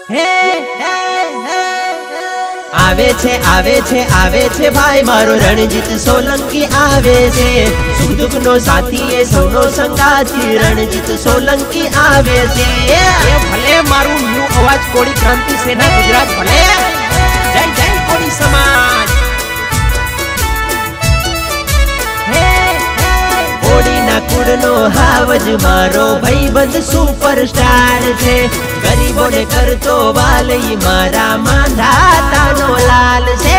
आवे छे भाई मारो रणजीत सोलंकी आवे छे। सुख दुख नो साथी ए सौनो संगाती रणजीत सोलंकी आवे छे। भले मारू न्यू अवाज कोड़ी क्रांति सेना गुजरात भले। जय जय कोड़ी समाज। कोड़ी ना कुड़नो हावज मारो भाईबंध सुपरस्टार छे। गरीबों ने करतो वालई मारा मांधातानो लाल छे।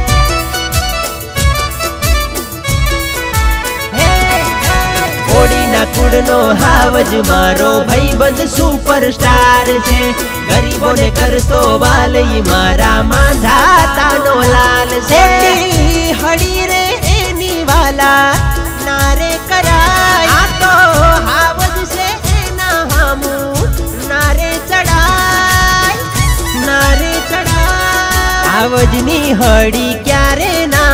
कोड़ी ना कुड़नो हावज मारो भाईबंध सुपरस्टार छे। गरीबों ने करतो वालई मारा मांधातानो लाल छे। हड़ी रे एनी वाला नारे कराय आ तो हावज से एना हमू नारे चढ़ाय हावजनी हड़ी क्यारे ना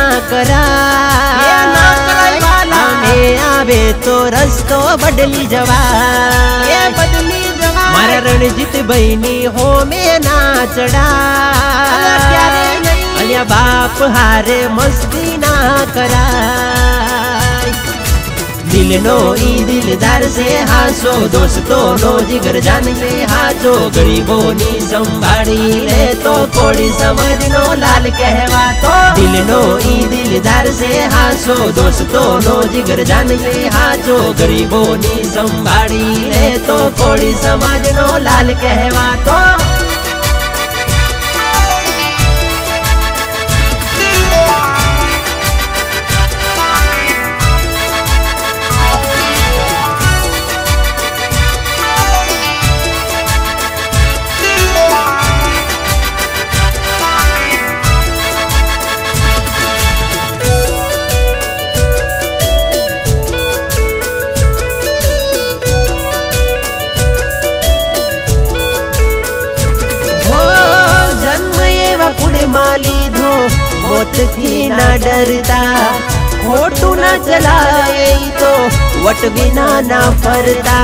कराय आमे आवे तो रस्तो बदली जवाय मारा रणजीत बहनी हो में ना चढ़ाय अलिया बाप हारे मस्ती ना कराय। दिल नो ई दिलदार से हासो दोस्तों नो जिगर जान ले हाचो। गरीबों नी संभाड़ी ले तो कोड़ी समझ नो लाल कहवा तो। दिल नो ई दिलदार से हासो दोस्तों नो जिगर जान ले हाचो। गरीबों नी संभाड़ी ले तो कोड़ी समझ नो लाल कहवा तो। मौत थी ना डरता खोटू ना चलाए तो वट बिना ना फरता।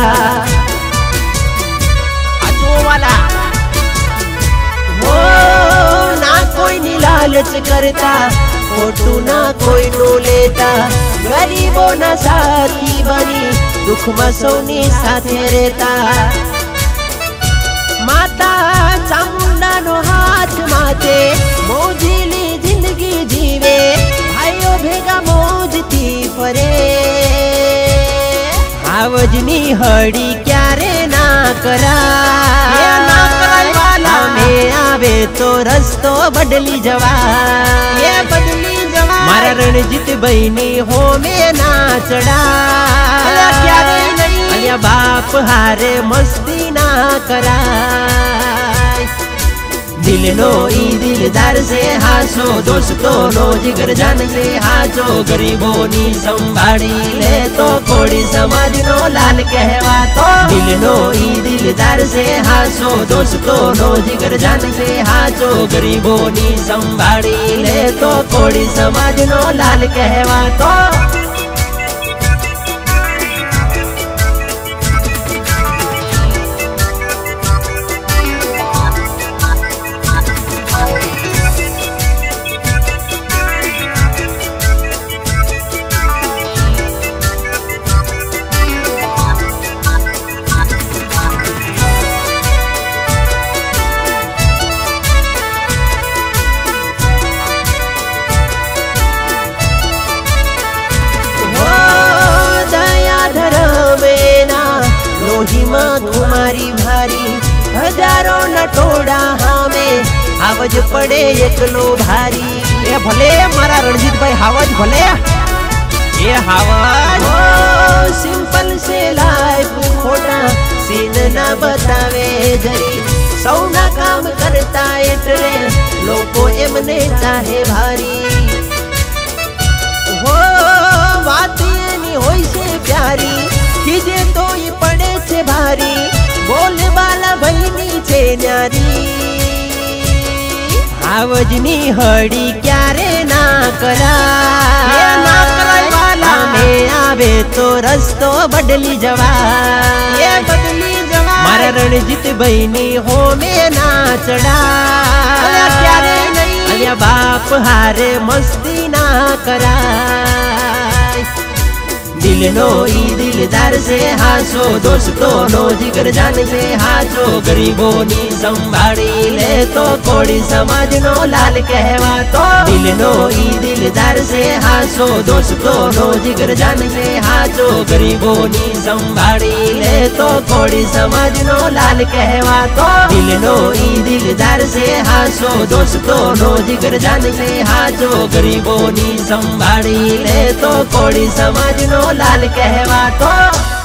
आजो वाला हो ना कोई नी लालच करता खोटू ना कोई नो लेता। गरीबों ना साथी बनी दुख में सौनी साथे रहता। माता चामुंडा नो हाथ माथे मोजीली जिंदगी जीवे भाइयों भेगा मौज थी फरे। हावजनी हड़ी क्यारे ना कराय में आवे तो रस्तो बदली जवाय मारा रणजीत बहनी हो में ना चढ़ाय अलिया बाप हारे मस्ती ना कराय। दिल नो ई दिलदार से हासो दोस्तों नो जिगर जान ले हाचो। गरीबों नी संभाड़ी ले तो कोड़ी समाज नो लाल कहवा तो। दिल नो ई दिलदार से हासो दोस्तों नो जिगर जान ले हाचो। गरीबों नी संभाड़ी ले तो कोड़ी समाज नो लाल कहवा तो। तुम्हारी भारी हजारों नटोड़ा हमें हावज पड़े एकलो भारी। ए भले मारा रणजीत भाई हावज भले। ये हावज सिंपल से लाइफ खोटा सीन ना बतावे जरी। सौना काम करता एटले लोको एमने चाहे भारी। हो बात एनी होई से प्यारी कीजे तो ये पड़े छे भारी। बोले वाला बहनी छे न्यारी हावजनी हड़ी क्यारे ना कराय में आवे तो रस्तो बदली जवाय मारा रणजीत बहनी हो में नाचड़ा अलिया बाप हारे मस्ती ना करा दिल नो ई दिलदार से हासो दोस्तों नो जिगर जान से हासो गरीबों नी संभाड़ी ले तो कोड़ी समाज नो लाल कहवा तो दिल नो ई दिलदार से हासो दोस्तों नो जिगर जान से हासो गरीबों नी संभाड़ी ले तो कोड़ी समाज नो लाल कहवा तो दिल नो ई दिलदार से हासो दोस्तों नो जिगर जान से हासो गरीबों नी संभाड़ी ले तो कोड़ी समाज नो लाल कहवा तो